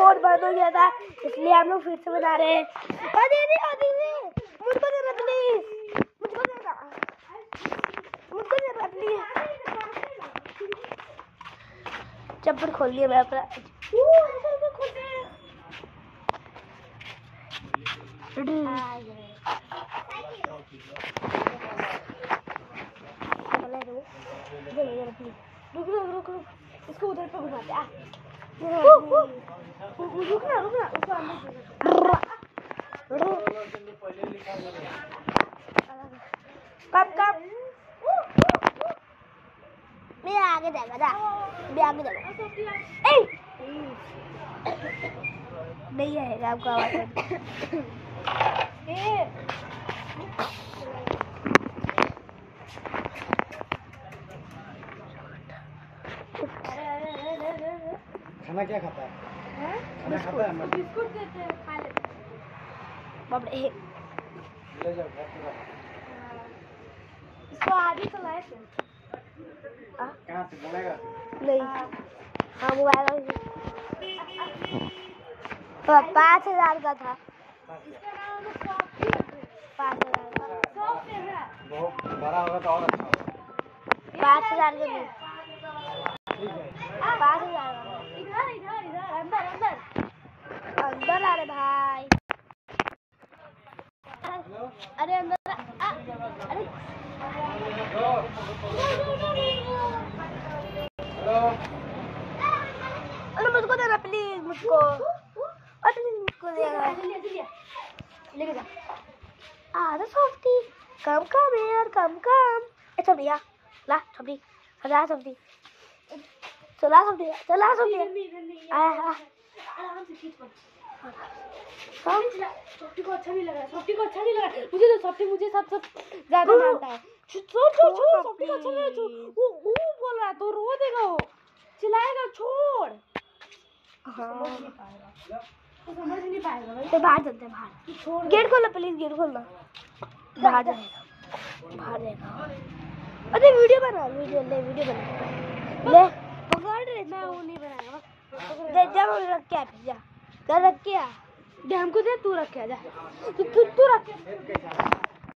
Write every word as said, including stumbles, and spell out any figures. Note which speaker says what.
Speaker 1: Code बंद हो गया था इसलिए हम लोग फिर से बना रहे हैं। दीदी दीदी मुझको देना प्लीज, मुझको देना, मुझको देना प्लीज। चप्पल खोल दिया मैं अपना। रुक रुक रुक रुक इसको उधर पे घुमाते आ। रुकना रुकना उसको अंदर कब कब मैं आगे जाएगा जा, मैं आगे जाएगा। नहीं आएगा आपका आवाज।
Speaker 2: खाना क्या खाता है? खाना खाता है?
Speaker 1: बिस्कुट देते हैं, खा लेते हैं। बाप रे,
Speaker 2: ले जाओ घर पे।
Speaker 1: इसको आगे चलाए थे।
Speaker 2: कहाँ से बोलेगा?
Speaker 1: नहीं, हाँ मोबाइल तो पाँच हजार का था। पाँच हजार का
Speaker 2: बहुत बड़ा होगा तो और अच्छा होगा।
Speaker 1: पाँच हजार का नहीं,
Speaker 2: ठीक है
Speaker 1: पाँच हजार का। इधर इधर इधर अंदर अंदर अंदर आ रहे भाई। अरे अंदर आ, अरे अरे मुझको देना प्लीज, मुझको अरे मुझको देना। लेके जा। आधा सॉफ्टी कम कम यार, कम कम। ए सब दिया ला सब्जी, सजा सब्जी, चला सब्जी, चला सब्जी। आ आ आराम से खींच पर। सॉफ्टी को अच्छा नहीं लग रहा, सॉफ्टी को अच्छा नहीं लग रहा। मुझे तो सॉफ्टी मुझे सब सब ज्यादा मानता है। छोड़ छोड़ छोड़, सॉफ्टी को अच्छा नहीं लग रहा। वो वो बोल रहा है तो रो देगा, वो चिल्लाएगा। छोड़। हाँ समझ नहीं पाएगा, तो समझ नहीं पाएगा भाई। तो बाहर चलते हैं, बाहर। गेट खोलना प्लीज, गेट खोलना। बाहर जाएगा, बाहर जाएगा। अरे वीडियो बना, वीडियो ले, वीडियो बना ले। पकड़ रहे, मैं वो नहीं बनाएगा। दे जा, रख के आ, जा कर रख के आ। दे हमको दे, तू रख के आ जा, तू तू रख।